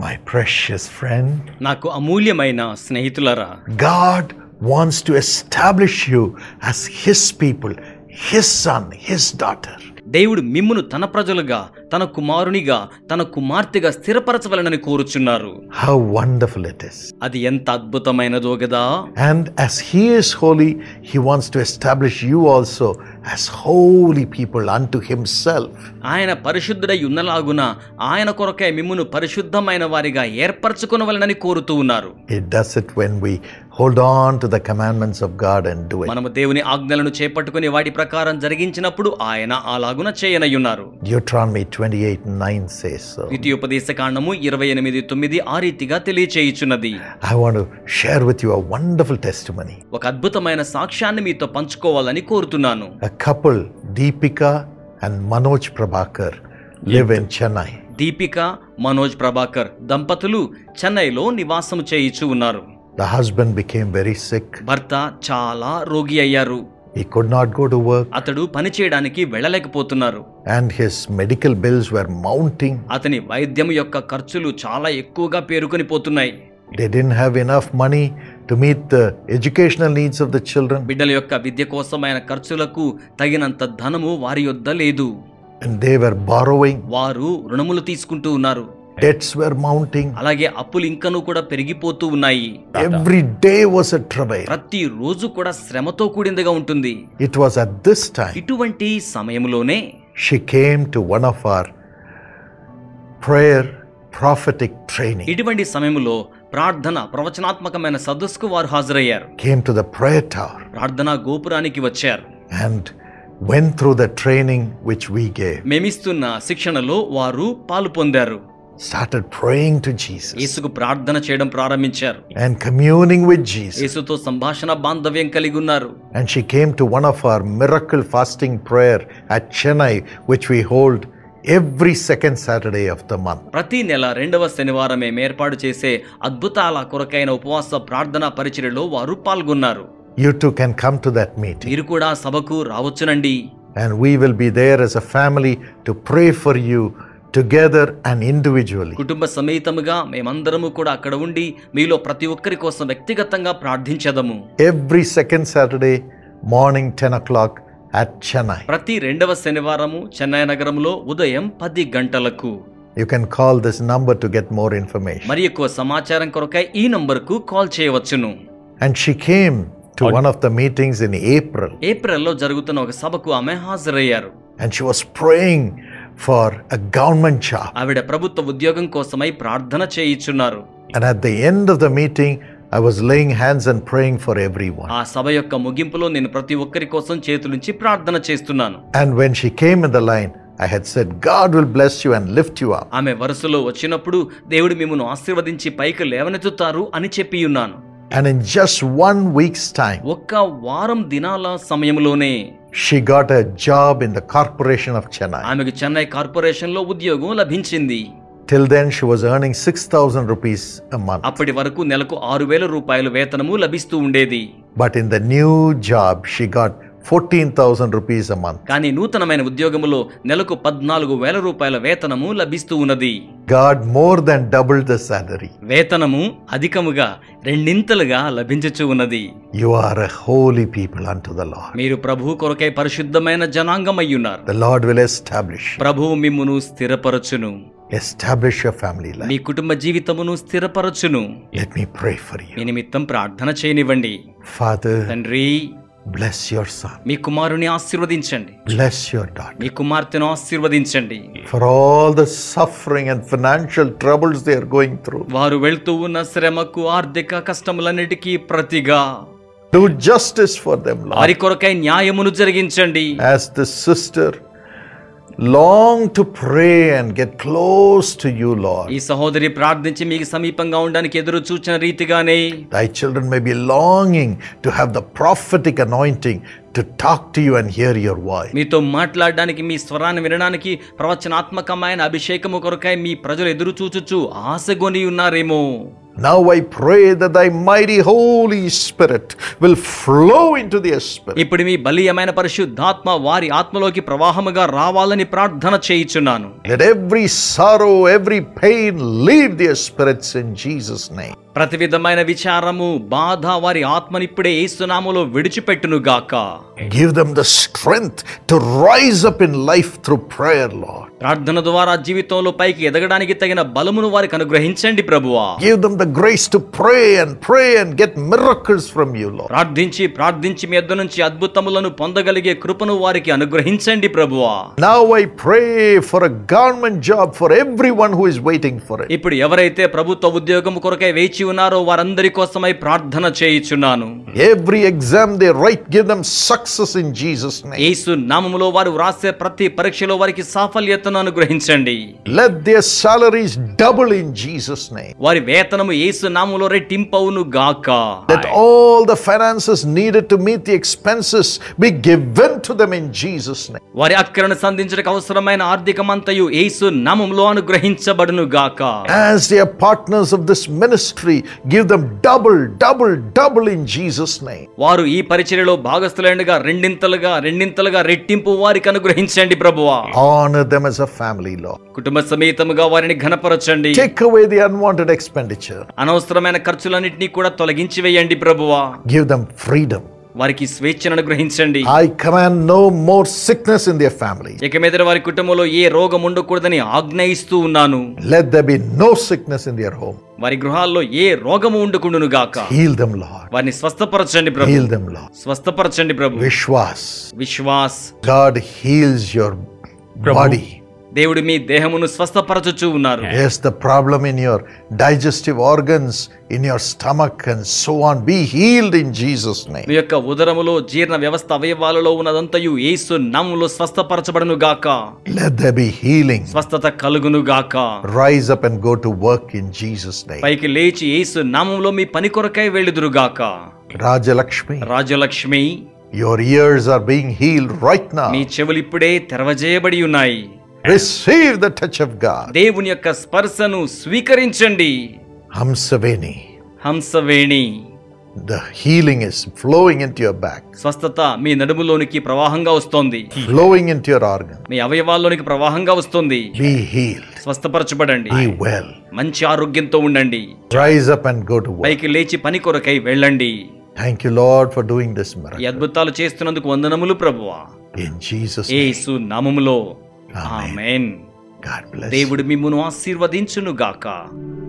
My precious friend, నాకు అమూల్యమైన స్నేహితులారా, God wants to establish you as His people, His son, His daughter. దేవుడు మిమ్మును తన ప్రజలుగా, తన కుమారునిగా, తన కుమార్తెగా స్థిరపరచవలనని కోరుచున్నారు. How wonderful it is. అది ఎంత అద్భుతమైనదో గదా. And as He is holy, He wants to establish you also as holy people unto Himself. ఆయన పరిశుద్ధుడై ఉన్నలాగున ఆయన కొరకై మిమ్మును పరిశుద్ధమైన వారిగా ఏర్పరచుకొనవలనని కోరుతూ ఉన్నారు. He does it when we hold on to the commandments of God and do it. మనము దేవుని ఆజ్ఞలను చేపట్టుకుని వాటి ప్రకారం జరిగించినప్పుడు ఆయన అలాగున చేయనయ్యున్నారు. Deuteronomy 28:9 says so. ద్వితీయోపదేశకాండము 28:9 ఆ రీతిగా తెలియచేయుచున్నది. I want to share with you a wonderful testimony. ఒక అద్భుతమైన సాక్ష్యాన్ని మీతో పంచుకోవాలని కోరుతున్నాను. A couple, Deepika and Manoj Prabhakar, live in Chennai. Deepika, Manoj Prabhakar దంపతులు చెన్నైలో నివాసం చేయిచు ఉన్నారు. The husband became very sick. భర్త చాలా రోగి అయ్యారు. He could not go to work. అతడు పని చేయడానికి వెళ్ళలేకపోతున్నారు. And his medical bills were mounting. అతని వైద్యం యొక్క ఖర్చులు చాలా ఎక్కువగా పేరుకొని పోతున్నాయి. They didn't have enough money to meet the educational needs of the children. బిడ్డల యొక్క విద్య కోసమైన ఖర్చులకు తగినంత ధనము వారి యొద్ద లేదు. And they were borrowing. వారు రుణములు తీసుకుంటూ ఉన్నారు. Debts were mounting. అలాగే అప్పులు ఇంకనూ కూడా పెరిగిపోతూ ఉన్నాయి. Every day was a trouble. ప్రతి రోజు కూడా శ్రమతో కూడిందిగా ఉంటుంది. It was at this time ఇటువంటి సమయంలోనే she came to one of our prayer prophetic training. ఇటువంటి సమయంలో ప్రార్థన ప్రవచనాత్మకమైన సదస్సుకు వారు హాజరయ్యారు. Came to the prayer tower ప్రార్థనా గోపురానికి వచ్చారు. and went through the training which we gave. మేమిస్తున్న శిక్షణలో వారు పాలు పొందారు. Started praying to Jesus యేసుకు ప్రార్థన చేయడం ప్రారంభించారు. and communing with Jesus. యేసుతో సంభాషణ బాంధవ్యం కలిగి ఉన్నారు. And she came to one of our miracle fasting prayer at Chennai, which we hold every second Saturday of the month. ప్రతి నెల 2వ శనివారం మేము ఏర్పాటు చేసే అద్భుతాల కొరకైన ఉపవాస ప్రార్థన పరిచర్యలో వారు పాల్గొన్నారు. You too can come to that meeting. మీరు కూడా సభకు రావచ్చునండి. And we will be there as a family to pray for you together and individually. కుటుంబ సమేతముగా మేమందరము కూడా అక్కడ ఉండి మీలో ప్రతి ఒక్కరి కోసం వ్యక్తిగతంగా ప్రార్థించదము. Every second Saturday morning 10 o'clock at Chennai. ప్రతి 2వ శనివారము చెన్నై నగరంలో ఉదయం 10 గంటలకు. You can call this number to get more information. మరి ఎక్కువ సమాచారం కొరకై ఈ నంబర్కు కాల్ చేయవచ్చును. And she came to one of the meetings in April. ఏప్రిల్లో జరుగుతున్న ఒక సభకు ఆమె హాజరయ్యారు. And she was praying for a government job. ఆవిడ ప్రభుత్వ ఉద్యోగం కోసమై ప్రార్థన చేయిచున్నారు. And at the end of the meeting, I was laying hands and praying for everyone. ఆ సభ యొక్క ముగింపులో నేను ప్రతి ఒక్కరి కోసం చేతులుంచి ప్రార్థన చేస్తున్నాను. And when she came in the line, I had said, God will bless you and lift you up. ఆమె వరుసలో వచ్చినప్పుడు దేవుడు మిమ్మును ఆశీర్వదించి పైకి లేవనెత్తుతారు అని చెప్పి ఉన్నాను. And in just 1 week's time, ఒక్క వారం దినాల సమయంలోనే she got a job in the corporation of Chennai. ఆమెకు చెన్నై కార్పొరేషన్ లో ఉద్యోగం లభించింది. Till then, she was earning 6,000 rupees a month. అప్పటి వరకు నెలకు 6,000 రూపాయలు వేతనము లభిస్తూ ఉండేది. But in the new job, she got 14,000 rupees a month. కానీ నూతనమైన ఉద్యోగములో నెలకు 14,000 రూపాయల వేతనము లభిస్తూ ఉన్నది. God more than doubled the salary. వేతనము అధికముగా రెండింతలుగా లభించుచు ఉన్నది. You are a holy people unto the Lord. మీరు ప్రభువు కొరకై పరిశుద్ధమైన జనాంగమయ్యున్నారు. The Lord will establish. ప్రభువు మిమ్మును స్థిరపరచును. Establish your family life. మీ కుటుంబ జీవితమును స్థిరపరచును. Let me pray for you. మీ నిమిత్తం ప్రార్థన చేయనివ్వండి. Father, తండ్రి, bless your son. మీ కుమారుని ఆశీర్వదించండి. Bless your daughter. మీ కుమార్తెను ఆశీర్వదించండి. For all the suffering and financial troubles they are going through. వారు వెళ్తూ ఉన్న శ్రమకు ఆర్థిక కష్టములన్నిటికీ ప్రతిగా Do justice for them, Lord. వారి కొరకై న్యాయమును జరిగించండి. As the sister long to pray and get close to you, Lord. ఈ సహోదరి ప్రార్థించి మీకు సమీపంగా ఉండడానికి ఎదురు చూచిన రీతిగానే Thy children may be longing to have the prophetic anointing to talk to you and hear your voice. మీతో మాట్లాడడానికి, మీ స్వరాన్ని వినడానికి ప్రవచనాత్మకమైన అభిషేకము కొరకై మీ ప్రజలు ఎదురు చూచుచు ఆశగొని ఉన్నారేమో. Now I pray that thy mighty Holy Spirit will flow into their spirit. ఇప్పుడు మీ బలీయమైన పరిశుద్ధాత్మ వారి ఆత్మలోకి ప్రవాహముగా రావాలని ప్రార్థన చేయుచున్నాను. Let every sorrow, every pain leave their spirits in Jesus' name. ప్రతి విధమైన విచారము బాధ వారి ఆత్మనిప్పుడే యేసు నామములో విడిచిపెట్టును గాక. Give them the strength to rise up in life through prayer, Lord. ప్రార్థన ద్వారా జీవితంలో పైకి ఎదగడానికి తగిన బలమును వారికి అనుగ్రహించండి ప్రభువా. Give them the grace to pray and get miracles from you, Lord. ప్రార్థించి మీ యొద్ద నుంచి అద్భుతములను పొందగలిగే కృపను వారికి అనుగ్రహించండి ప్రభువా. Now I pray for a government job for everyone who is waiting for it. ఇప్పుడు ఎవరైతే ప్రభుత్వ ఉద్యోగం కొరకై వేచి ఉన్నారో వారందరి కోసమై ప్రార్థన చేయుచున్నాను. Every exam they write, give them success in Jesus' name. యేసు నామములో వారు వ్రాసే ప్రతి పరీక్షలో వారికి సాఫల్యతను అనుగ్రహించండి. Let their salaries double in Jesus' name. వారి వేతనము యేసు నామములో రెట్టింపవును గాక. Let all the finances needed to meet the expenses be given to them in Jesus' name. వారి అక్కరను సంధించడానికి అవసరమైన ఆర్థికమంతయు యేసు నామములో అనుగ్రహించబడును గాక. As they are partners of this ministry, give them double in Jesus' name. వారు ఈ పరిచర్యలో భాగస్థులైనగా రెండింతలుగా రెట్టింపు వారికి అనుగ్రహించండి ప్రభువా. Honor them as a family, Lord. కుటుంబ సమేతముగా వారిని ఘనపరచండి. Take away the unwanted expenditure. అనవసరమైన ఖర్చులన్నిటినీ కూడా తొలగించి వేయండి ప్రభువా. Give them freedom. వారికి స్వేచ్ఛను అనుగ్రహించండి. I command no more sickness in their family. ఇక మీదట వారి కుటుంబంలో ఏ రోగం ఉండకూడదని ఆజ్ఞయిస్తూ ఉన్నాను. Let there be no sickness in their home. వారి గృహాల్లో ఏ రోగము ఉండకుండును గాక. Heal them, Lord. వారిని స్వస్థపరచండి ప్రభు. Heal them, Lord. స్వస్థపరచండి ప్రభు. Vishwas God heals your body. దేవుడు మీ దేహమును స్వస్థపరచుచూ ఉన్నారు. Yes, the problem in your digestive organs, in your stomach and so on, be healed in Jesus' name. మీ యొక్క ఉదరములో జీర్ణ వ్యవస్థ అవయవాలలో ఉన్నదంతయు యేసు నామములో స్వస్థపరచబడును గాక. Let there be healing. స్వస్థత కలుగును గాక. Rise up and go to work in Jesus' name. పైకి లేచి యేసు నామములో మీ పని కొరకై వెళ్ళుదురు గాక. Rajalakshmi, your ears are being healed right now. మీ చెవులు ఇప్పుడే తెరవజేయబడి ఉన్నాయి. Receive the touch of God. దేవుని యొక్క స్పర్శను స్వీకరించండి. Hamsaveni, the healing is flowing into your back. స్వస్థత మీ నడుములోనికి ప్రవాహంగా వస్తుంది. Flowing into your organ. మీ అవయవాల్లోనికి ప్రవాహంగా వస్తుంది. Be healed. స్వస్థపరచబడండి. Be well. మంచి ఆరోగ్యంతో ఉండండి. Rise up and go to work. పైకి లేచి పని కొరకై వెళ్ళండి. Thank you, Lord, for doing this miracle. ఈ అద్భుతాలు చేస్తున్నందుకు వందనములు ప్రభువా. In Jesus' name. యేసు నామములో ఆమేన్. God bless. దేవుడు మిమ్మును ఆశీర్వదించును గాక.